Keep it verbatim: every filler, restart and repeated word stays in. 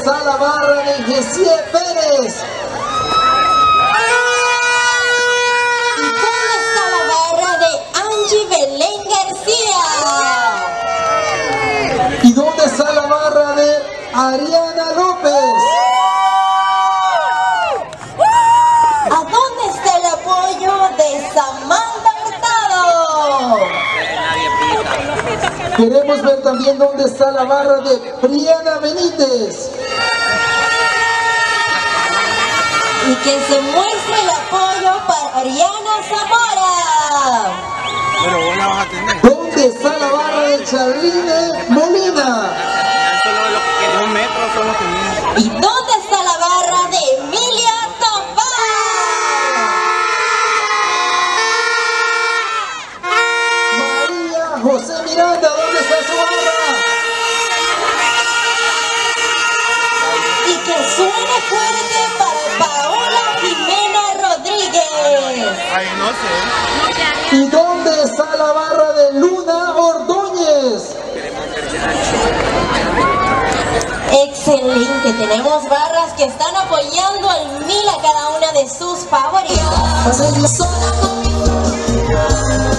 está la barra de Jessie Pérez? ¿Y dónde está la barra de Angie Belén García? ¿Y dónde está la barra de Ariana López? ¿A dónde está el apoyo de Samantha Hurtado? Queremos ver también dónde está la barra de Briana Benítez. Y que se muestre el apoyo para Ariana Zamora. Pero vos la vas a tener. ¿Dónde está la barra de Charline Molina? Solo los que dos metros son los que miden. ¿Y dónde está la barra de Emilia Tobar? María José Miranda, ¿dónde está su barra? Y que suene fuerte para Paola Jimena Rodríguez. Ay, no sé. ¿Y dónde está la barra de Luna Ordóñez? Excelente, tenemos barras que están apoyando al mil a cada una de sus favoritas.